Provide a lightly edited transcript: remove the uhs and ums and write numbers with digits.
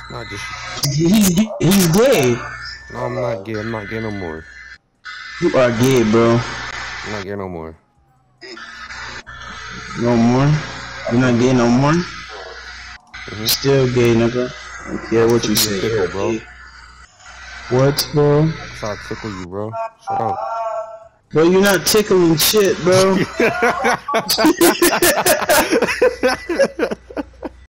Not just. He's gay. No, I'm not gay. I'm not gay no more. You are gay, bro. I'm not gay no more. No more? You're not gay no more? Still gay, nigga. I don't care what you say. Tickle, bro. What, bro? That's how I tickle you, bro. Shut up. Bro, you're not tickling shit, bro.